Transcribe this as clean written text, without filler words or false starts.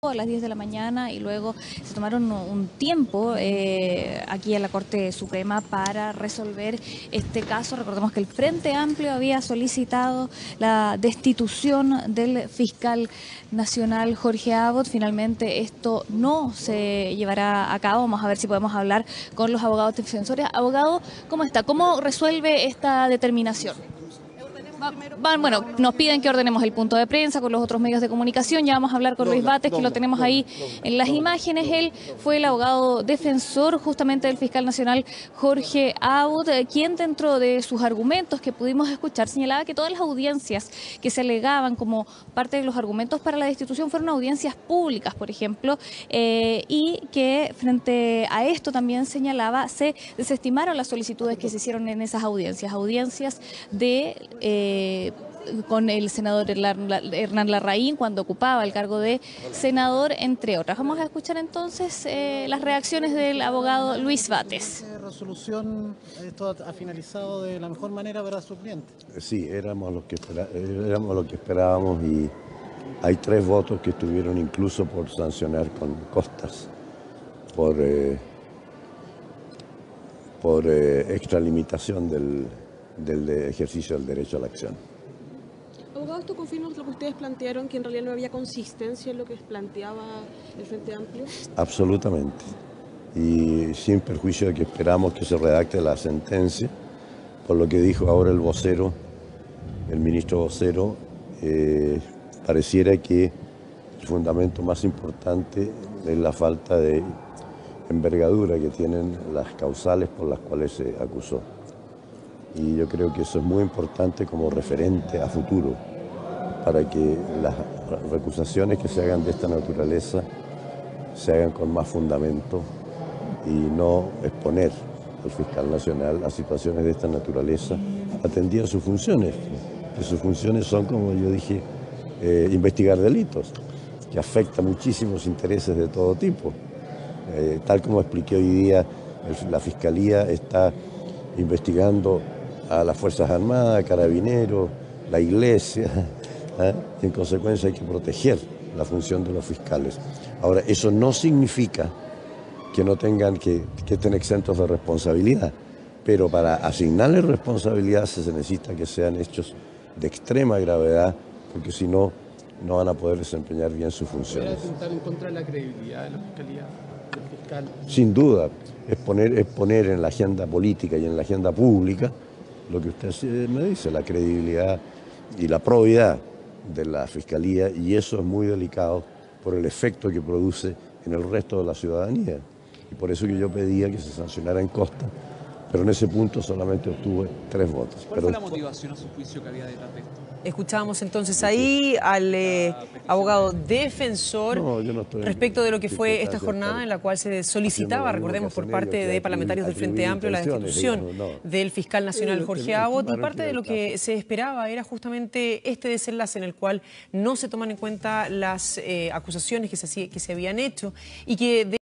A las 10 de la mañana y luego se tomaron un tiempo aquí en la Corte Suprema para resolver este caso. Recordemos que el Frente Amplio había solicitado la destitución del fiscal nacional Jorge Abot. Finalmente esto no se llevará a cabo. Vamos a ver si podemos hablar con los abogados defensores. Abogado, ¿cómo está? ¿Cómo resuelve esta determinación? Bueno, nos piden que ordenemos el punto de prensa con los otros medios de comunicación. Ya vamos a hablar con Luis Bates, que lo tenemos ahí en las imágenes. Él fue el abogado defensor justamente del fiscal nacional Jorge Abot, quien dentro de sus argumentos que pudimos escuchar señalaba que todas las audiencias que se alegaban como parte de los argumentos para la destitución fueron audiencias públicas, por ejemplo, y que frente a esto también señalaba se desestimaron las solicitudes que se hicieron en esas audiencias de con el senador Hernán Larraín cuando ocupaba el cargo de senador, entre otras. Vamos a escuchar entonces las reacciones del abogado Luis Bates. Resolución, esto ha finalizado de la mejor manera para su cliente. Sí, éramos lo que esperábamos y hay 3 votos que estuvieron incluso por sancionar con costas, por extralimitación del ejercicio del derecho a la acción. Abogado, ¿esto confirma lo que ustedes plantearon, que en realidad no había consistencia en lo que planteaba el Frente Amplio? Absolutamente. Y sin perjuicio de que esperamos que se redacte la sentencia, por lo que dijo ahora el vocero, el ministro vocero, pareciera que el fundamento más importante es la falta de envergadura que tienen las causales por las cuales se acusó. Y yo creo que eso es muy importante como referente a futuro, para que las recusaciones que se hagan de esta naturaleza se hagan con más fundamento y no exponer al fiscal nacional a situaciones de esta naturaleza, atendía sus funciones, que sus funciones son, como yo dije, investigar delitos, que afectan muchísimos intereses de todo tipo. Tal como expliqué hoy día, la Fiscalía está investigando a las Fuerzas Armadas, Carabineros, la Iglesia, y en consecuencia hay que proteger la función de los fiscales. Ahora, eso no significa que no tengan que estén exentos de responsabilidad, pero para asignarles responsabilidad se necesita que sean hechos de extrema gravedad, porque si no, no van a poder desempeñar bien sus funciones. ¿Puede atentar en contra de la credibilidad de la Fiscalía, del fiscal? Sin duda, es poner en la agenda política y en la agenda pública lo que usted me dice, la credibilidad y la probidad de la Fiscalía, y eso es muy delicado por el efecto que produce en el resto de la ciudadanía. Y por eso que yo pedía que se sancionara en costa, pero en ese punto solamente obtuve 3 votos. ¿Cuál fue la motivación a su juicio que había detrás de esto? Escuchábamos entonces ahí al abogado defensor respecto de lo que fue esta jornada en la cual se solicitaba, recordemos, por parte de parlamentarios del Frente Amplio la destitución del fiscal nacional Jorge Abot, y parte de lo que se esperaba era justamente este desenlace en el cual no se toman en cuenta las acusaciones que se habían hecho y que